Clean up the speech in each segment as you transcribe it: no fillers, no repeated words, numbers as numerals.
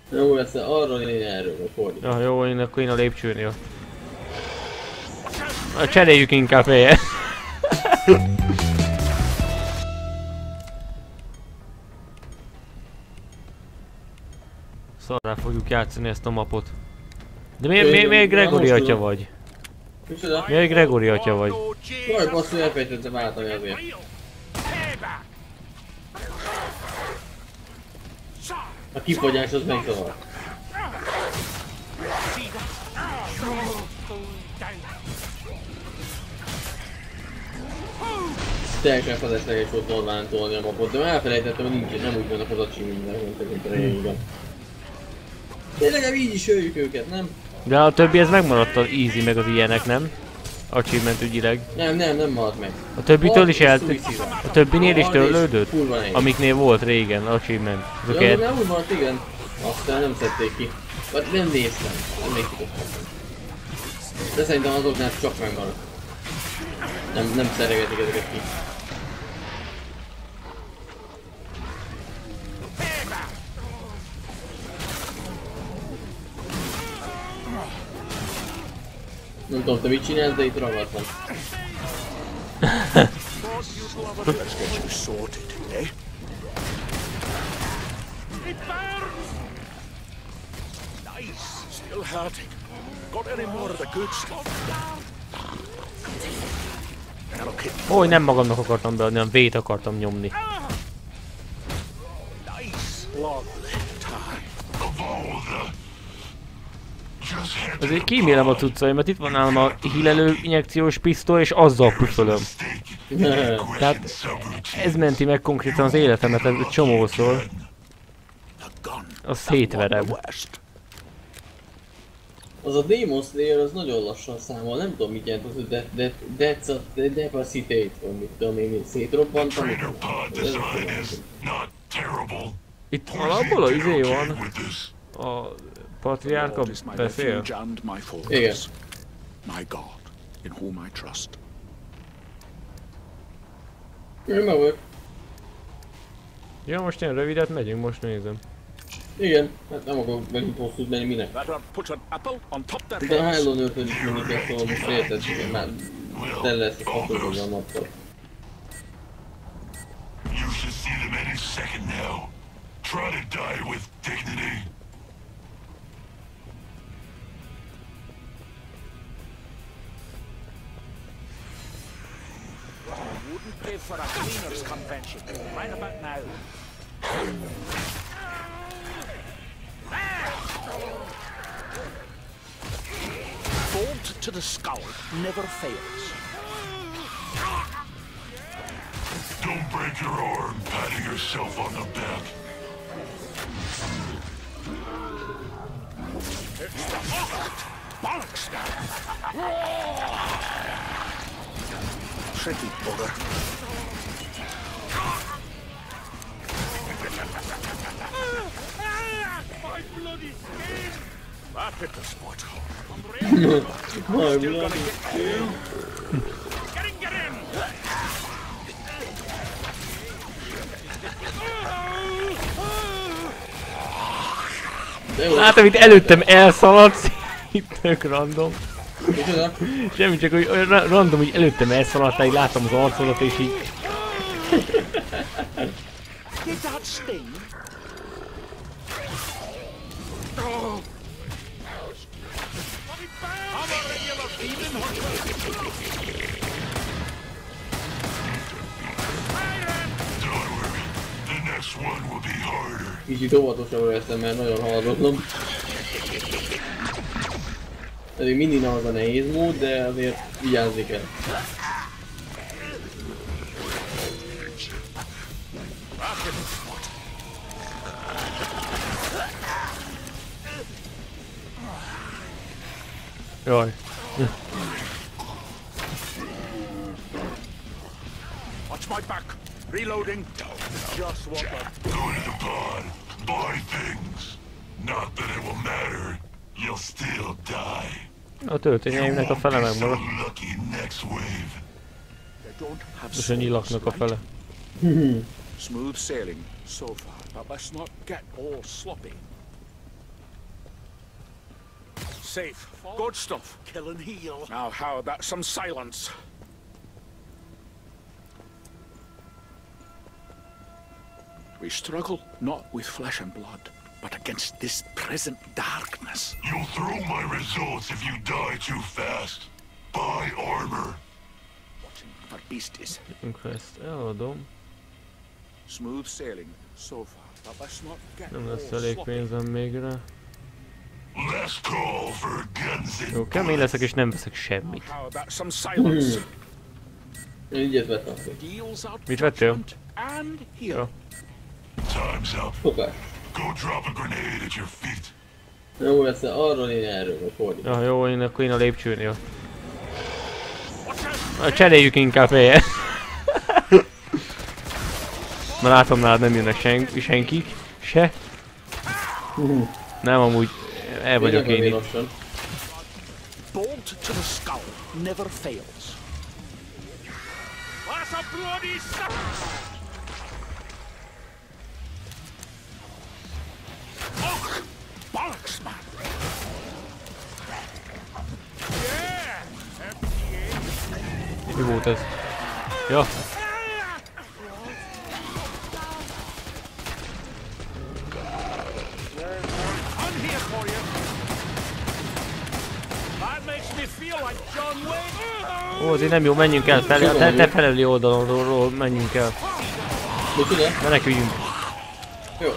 Jó lesz, arról én erről fordítom. Ja, jó, akkor én a lépcsőnél. Cseréljük inkább helye. Szarrá fogjuk játszani ezt a mapot. De miért Gregory atya vagy? Micsoda? Miért Gregory atya vagy? Jaj, basszú, elfejtettem váltani azért. A kifogyás az megzavar. Teljesen felesleges volt normálán tolni a mapot, de már elfelejtettem, hogy nincs, nem úgy vannak az achievement-nek, mint a régen. De legalább így is öljük őket, nem? De a többi ez megmaradt az easy meg az ilyenek, nem? Achievement ügyileg. Nem maradt meg. A többitől is a többinél is törlődött? Kurva nehéz. Amiknél volt régen achievement. Ja, már úgy maradt, igen. Aztán nem szedték ki. Vagy nem néztem, nem még kitottam. De szerintem azoknál csak megmaradt. Nem szeregetik ezeket ki. Nem tudom, te mit csinálsz, de itt ragadtam. Let's get you sorted, eh? Nice. Still hurting. Got any more of the good stuff? Ó, nem magamnak akartam beadni, hanem vét akartam nyomni. Azért kímélem a cuccaimat, itt van nálam a hílelő injekciós pisztoly, és azzal püfölöm. Tehát ez menti meg konkrétan az életemet egy csomószor. Az szétverem. Az a Demon Slayer az nagyon lassan számol, nem tudom mit jelent az, hogy decapacitate, vagy mit tudom én, szétrobbantam. Itt alapból az izé van. A patriárka beszél. Igen. My God, in whom I trust. Én meg vagyok. Ja, most ilyen rövidet megyünk, most nézem. Igen, hát nem akarok megint hosszút menni, minek. De a Halo nőtől is menni kell, szóval most érted, hogy már tele lesz a hatózódva a nappal. You should see them any second now. Try to die with dignity. Wouldn't pay for a cleaners convention right about now. Bolt to the skull never fails. Don't break your arm patting yourself on the back. It's the bollocks now. Tricky bugger. My bloody skin! That hit the spot. My bloody skin! Get in! Látom, itt előttem elszaladsz. Itt tök random. Micsoda? Semmi, csak hogy random, hogy előttem elszaladtál, így láttam az arcodat és így... Did that sting? Kicsit óvatosabbra veszem, mert nagyon haladozom. Ezért mindig az a nehéz mód, de azért vigyázni kell. Jaj. Watch my back. Reloading. Just what the... Go to the pod. Buy things. Not that it will matter. You'll still die. A töltényeimnek a fele megmaradt. Lucky next wave. És a nyilaknak a fele. Smooth sailing so far, but let's not get all sloppy. safe. Good stuff. Kill and heal. Now how about some silence? We struggle not with flesh and blood, but against this present darkness. You'll throw my results if you die too fast. Buy armor. Watching for beasties. Ezt eladom. Smooth sailing so far, but let's not get Nem lesz all elég sloppy. pénzem még rá. Last call for guns and Jó, kemény leszek és nem veszek semmit. How about some silence? Én ilyet vettem. Deals out Mit vettél? front and heal. Ja. time's up. Hoppá. Go drop a grenade at your feet. Jó lesz, arról én erről, vagy fordít. Ja, jó, akkor én a lépcsőnél. Cseréljük inkább helye. Már látom nálad nem jönnek senkik. Se. Nem, amúgy el vagyok én itt. Bolt to the skull never fails. That's a bloody oh, bollocks, man! Mi volt ez? Ja. I'm here for you. That makes me feel like John Wayne. Ó, azért nem jó, menjünk el felé, te felelő oldalról menjünk el. Micsoda? Meneküljünk. Jó.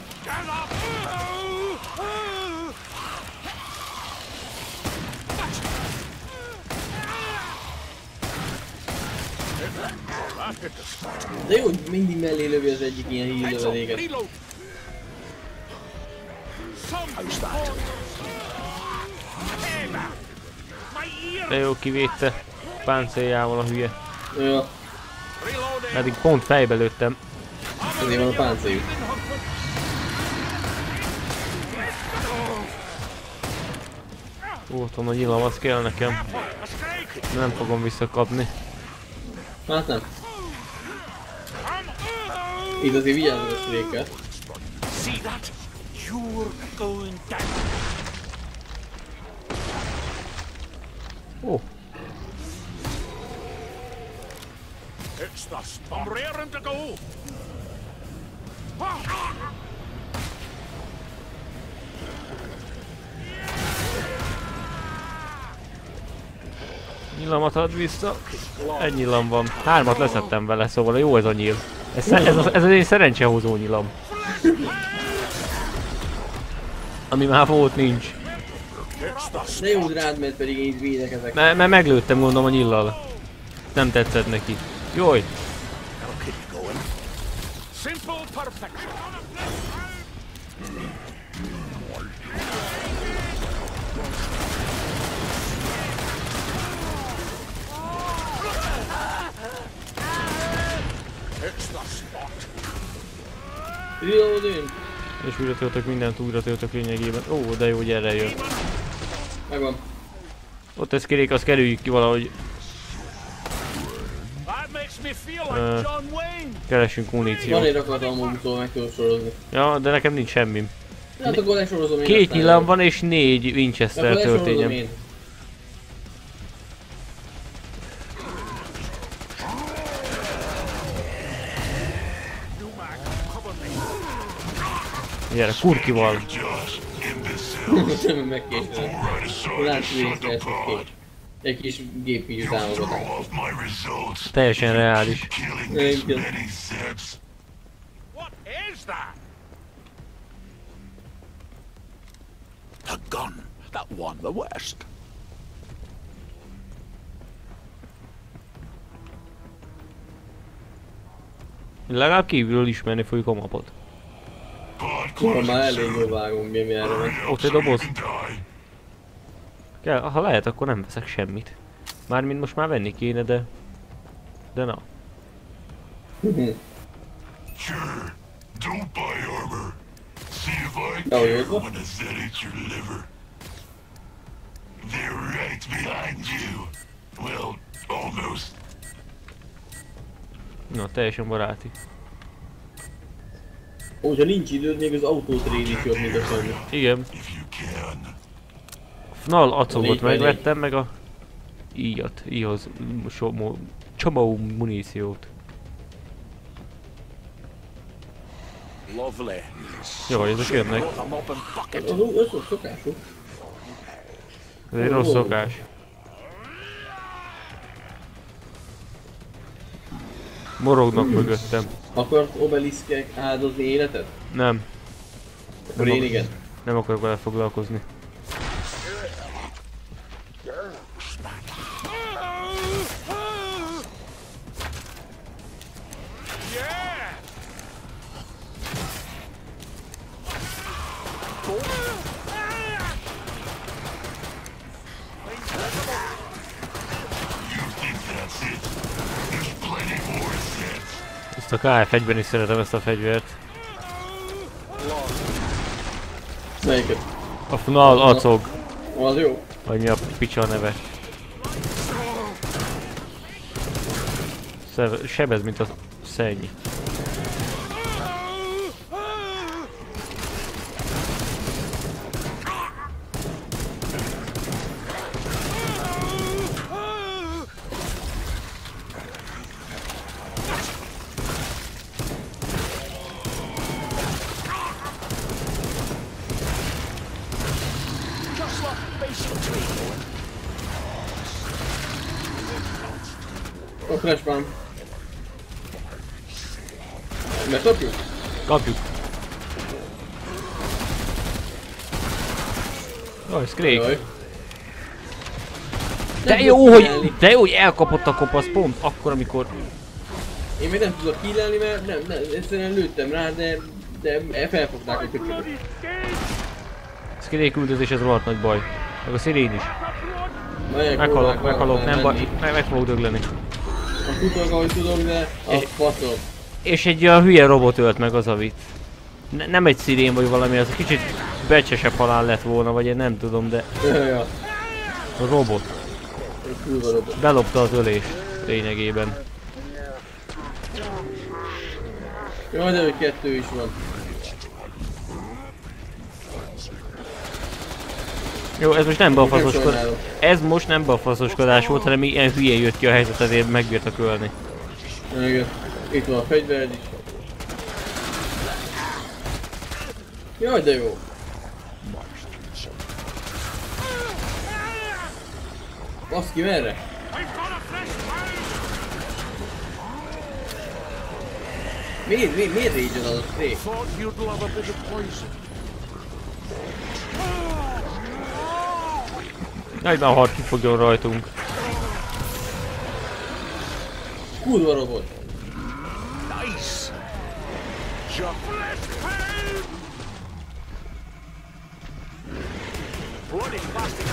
De jó, hogy mindig mellé lövi az egyik ilyen híllövedéket. De jó, kivédte páncéljával a hülye. Ja, Eddig pont fejbe lőttem. ezért van a páncéljuk. Ó, tudom, hogy illam, az kell nekem. Nem fogom visszakapni. Hát nem. Itt azért vigyázzak a szülékkel. See that? You're going down. Ó, It's the I'm raring to go. nyilamat add vissza. Egy nyilam van. 3-at leszettem vele, szóval jó ez a nyíl. Ez az én szerencsehozó nyilam. Ami már volt, nincs. De jó, rád ment, pedig én így védekezek. Mert meglőttem, gondolom, a nyillal. Nem tetszett neki. Jaj! That'll keep you going. Simple perfection. It's the spot. Reloading! És újra töltök mindent, újra töltök lényegében. Ó, de jó, hogy erre jön. Megvan. Ott ez kerék, azt kerüljük ki valahogy. That makes me feel like John Wayne. Keresünk Van muníciót. egy rakodalmomtól, meg tudom sorozni. Ja, de nekem nincs semmim. Hát akkor lesorozom én. 2 nyilam van és 4 Winchester Akkor lesorozom történjem. én. Gyere, kurkival. Just imbecile. Nem megkéstem. Right aside Látsz, and shut the hogy pod. egy kis gépkígyű Throw támogatás. off my results. Teljesen reális. Killing Thank this you. many Zeps. What is that? A gun that won the West. Legalább kívülről ismerni fogjuk a mapot. Szóval már elég jól vágunk, mi erre van. Ott egy doboz. Kell, ha lehet, akkor nem veszek semmit. Mármint most már venni kéne, de... De na. Sure, don't buy armor. See if I Oh, care yeah? when a Zed eats your liver. They're right behind you. Well, almost. Na, teljesen baráti. Hogyha nincs időd, még az autótréd is jobb, mint a semmi. Igen. If you can. FNAL acogot Négy vagy megvettem, meg a íjat, íjhoz csomó muníciót. Lovely. Jó, ezek jönnek. Brought them up in bucket. Az szokású. Ez egy rossz szokás. Morognak mögöttem. Akart Obeliskek áldozni életet? Nem, Akkor én igen. nem akarok vele foglalkozni. Ezt a KF1-ben is szeretem ezt a fegyvert. Melyiket? A FNAL acog. Az jó. Vagy mi a picsa neve. Sebez, mint a szenny. Just like basic training. A flashbang. Megkapjuk? Kapjuk. Jaj, Scrake. Jaj. De jó, hogy elkapott a kopasz pont akkor, amikor... Én még nem tudok killelni, mert nem, egyszerűen lőttem rá, de felfogták a köcsögöt. Scrake üldözés, ez rohadt nagy baj. Meg a szirén is. Meghalok, nem baj, meg fogok dögleni. A tudok, ahogy tudom, de a faszom. És egy olyan hülye robot ölt meg, az a vicc. Nem egy szirén vagy valami, az kicsit becsesebb halál lett volna, vagy én nem tudom, de... Ja. A robot. Kurva robot. Belopta az ölést lényegében. Jaj, de hogy kettő is van. Jó, ez most nem balfaszoskodás. Ez most nem balfaszoskodás volt, hanem ilyen hülye jött ki a helyzet, ezért megbírtak ölni. Igen. Itt van a fegyvered is. Jaj, de jó. Baszki, merre? Miért régyen az a Scrake? Thought you'd love a bit of poison. Nagy már hard kifogjon rajtunk. Kurva robot. Nice. Jump. Bloody plastic.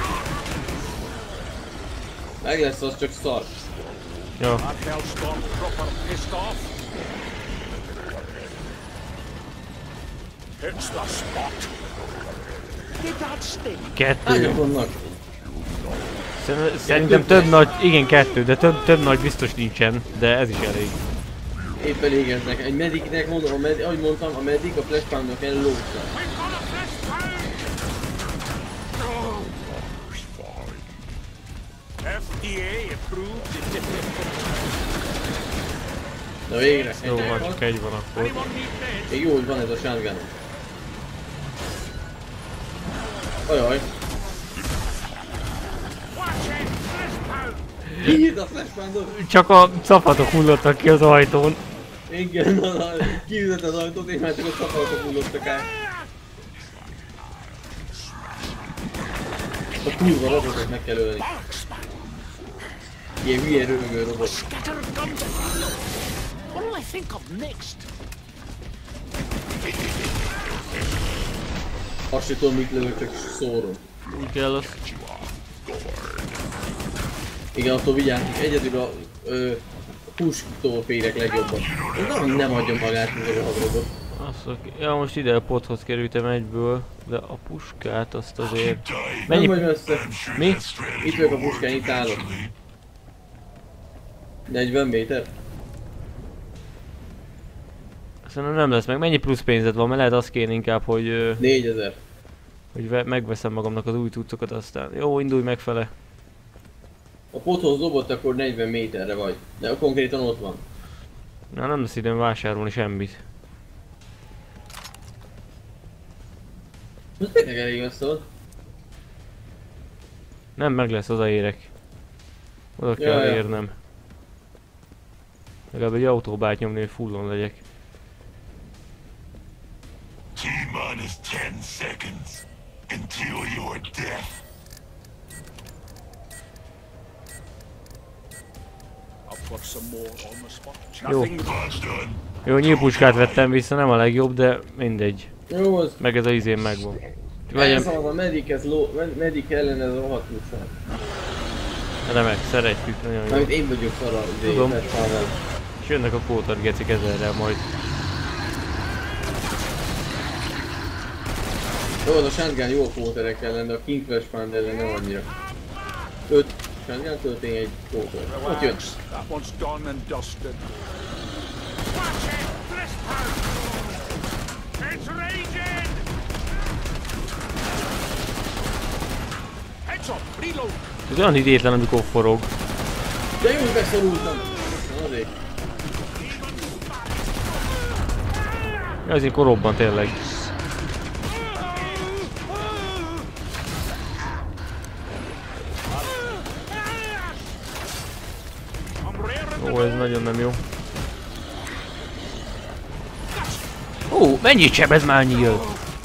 Meg lesz az, csak szar. Jó. That hellstorm proper pissed off. It's the spot. Did that sting? Kettő. Hányak vannak? Szerintem több nagy, igen kettő, de több nagy biztos nincsen, de ez is elég. Éppen égeznek. Egy mediknek mondom, ahogy mondtam, a medik a flashpoundnak el lógtak. FDA approved. Na végre. Jó, egy már meghalt. csak egy van akkor. Anyone need meds? Még jó, hogy van ez a shotgun. Ajaj. Watch it, flashpound. Kinyit a flashpoundot? Csak a szapatok hullottak ki az ajtón. Igen, kiüzött az ajtót, és már csak a szapalatok hullottak át. A kurva robotot meg kell ölni. Ilyen hülye rövögő robot. Scattered guns. What will I think of next? Azt sem tudom mit lövök, csak szórom. Úgy kell az. Igen, attól vigyázzunk, egyedül a pusktól félek legjobban. Nem adja magát, mint a rohagrobot. Ja, most ide a pothoz kerültem egyből, de a puskát azt azért... Nem Mennyi? vagy messze. Mi? Itt vagyok a puskán, itt állok. 40 méter? Szerintem nem lesz meg. Mennyi plusz pénzed van? Mert lehet azt kéne inkább, hogy... 4000. Hogy megveszem magamnak az új cuccokat, aztán jó, indulj megfele. A pothoz dobott, akkor 40 méterre vagy. De konkrétan ott van. Na, nem lesz időm vásárolni semmit. Ez tényleg elég messze volt. Nem, meg lesz, odaérek. Oda kell Ja. érnem. Legalább egy autóbát nyomni, hogy fullon legyek. T-minus 10 seconds until your death. I'll put some more on the spot. Jó. Pod's done. Jó, nyílpuskát vettem vissza, nem a legjobb, de mindegy. Jó, az. Meg ez a izén megvan. Ez Vegyem, az a medic ellen ez a rohadt muszáj. remek, szeretjük, nagyon jó. Mert én vagyok szar a Tudom. fetszával. És jönnek a kótar gecik ezerrel majd. Jó, az a shotgun jó a kóterek ellen, de a King Flash Pand ellen nem annyira. 5 shotgun töltény egy kóter. Ott jön. That one's done and dusted. It's raging! Heads up, reload. Ez olyan idétlen, amikor forog. De jó, hogy beszorultam! Na azért. Ja, azért korobban tényleg. Ó, ez nagyon nem jó. Ó, mennyit sebez már nyíl?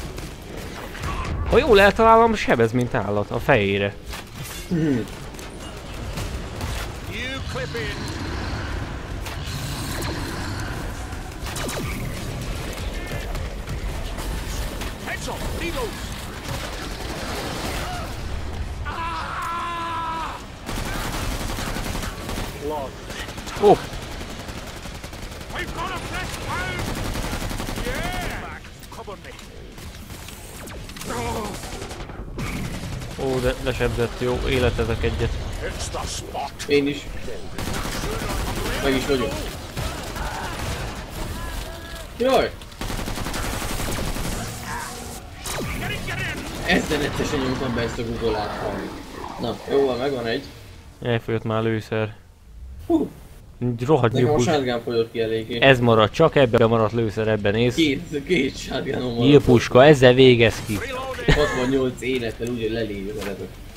Ha jól eltalálom, sebez, mint állat a fejére. You clip in. Heads up, reload. Blood. Ó, We've got a fresh pound! Yeah. Back, cover me. ó, de lesebzett, jó, életezek egyet. It's the spot. Én is. Meg is vagyok. Jaj! Ezzel nettesen nyomtam be ezt a Google-át. Na, jó van, megvan egy. Elfogyott már lőszer. Hú, Rohadt nekem a nyílpus. shotgun fogyott ki eléggé. Ez marad, csak ebben maradt lőszer, ebben néz. Két shotgunom van. Nyílpuska, ezzel végez ki. 68 élettel úgy, hogy lelévő veletek.